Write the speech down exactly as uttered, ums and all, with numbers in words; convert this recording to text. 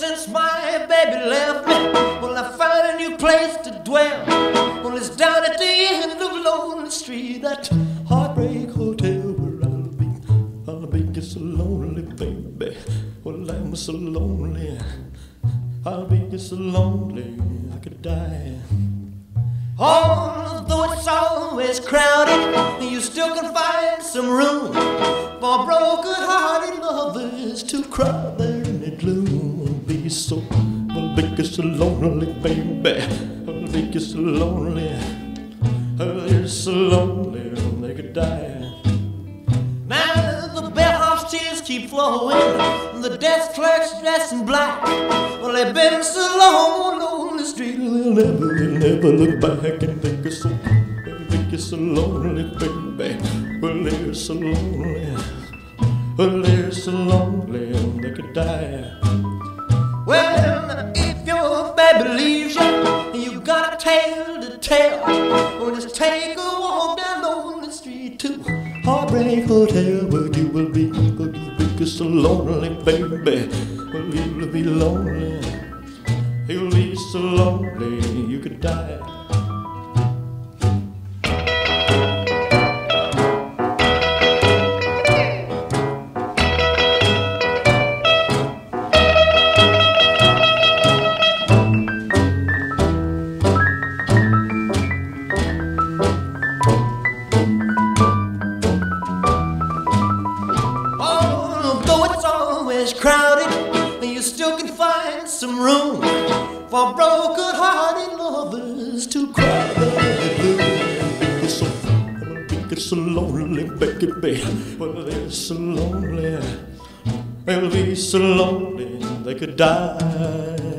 since my baby left me, well, I found a new place to dwell. Well, it's down at the end of Lonely Street, that Heartbreak Hotel where I'll be. I'll be just so lonely, baby. Well, I'm so lonely. I'll be just so lonely I could die. Although it's always crowded, you still can find some room for broken-hearted lovers to cry there in the gloom. I'll be so, I'll be just so lonely, baby. I'll be just so lonely. I'll be so lonely they could die. Now the bellhop's tears keep flowing, the desk clerk's dressed in black. Well, they've been so long on the street, they'll never, they'll never look back and think it's so, they'll think it's so lonely, baby. Well, they're so lonely, well, they're so lonely they could die. Well, if your baby leaves you, you got a tale to tell. Well, just take a walk down on the street to Heartbreak Hotel, where you will be, where you will be so lonely, baby. Well, you'll be lonely, you'll be so lonely you could die. Crowded, you still can find some room for broken-hearted lovers to cry. They're so, they're so lonely, baby. Well, they're so lonely, they'll be so lonely they could die.